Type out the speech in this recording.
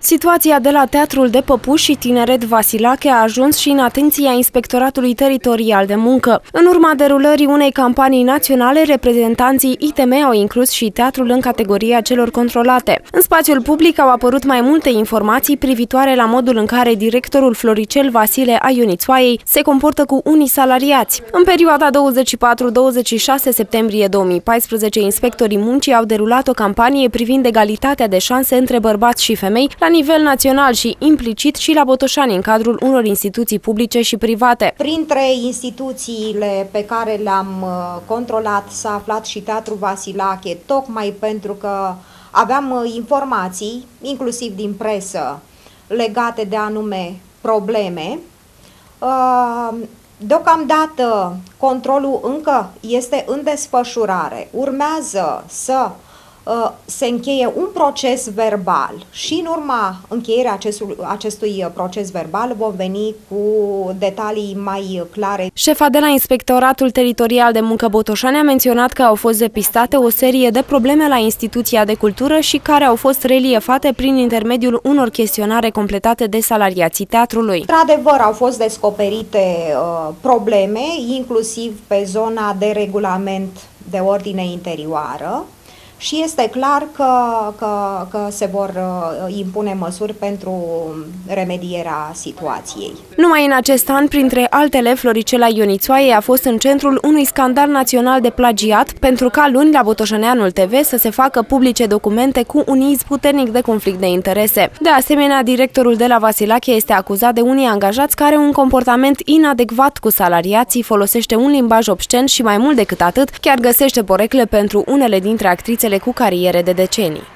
Situația de la Teatrul de Păpuși și Tineret Vasilache a ajuns și în atenția Inspectoratului Teritorial de Muncă. În urma derulării unei campanii naționale, reprezentanții ITM au inclus și teatrul în categoria celor controlate. În spațiul public au apărut mai multe informații privitoare la modul în care directorul Floricel Vasile a Ionițoaiei se comportă cu unii salariați. În perioada 24-26 septembrie 2014, inspectorii muncii au derulat o campanie privind egalitatea de șanse între bărbați și femei la nivel național și implicit și la Botoșani, în cadrul unor instituții publice și private. Printre instituțiile pe care le-am controlat s-a aflat și Teatrul Vasilache, tocmai pentru că aveam informații, inclusiv din presă, legate de anume probleme. Deocamdată controlul încă este în desfășurare. Urmează să se încheie un proces verbal și în urma încheierii acestui proces verbal vom veni cu detalii mai clare. Șefa de la Inspectoratul Teritorial de Muncă Botoșani a menționat că au fost depistate o serie de probleme la instituția de cultură și care au fost reliefate prin intermediul unor chestionare completate de salariații teatrului. Într-adevăr, au fost descoperite probleme, inclusiv pe zona de regulament de ordine interioară. Și este clar că se vor impune măsuri pentru remedierea situației. Numai în acest an, printre altele, Floricela Ionițoaiei a fost în centrul unui scandal național de plagiat, pentru ca luni la Botoșaneanul TV să se facă publice documente cu un iz puternic de conflict de interese. De asemenea, directorul de la Vasilache este acuzat de unii angajați care un comportament inadecvat cu salariații, folosește un limbaj obscen și mai mult decât atât, chiar găsește porecle pentru unele dintre actrițele cu cariere de decenii.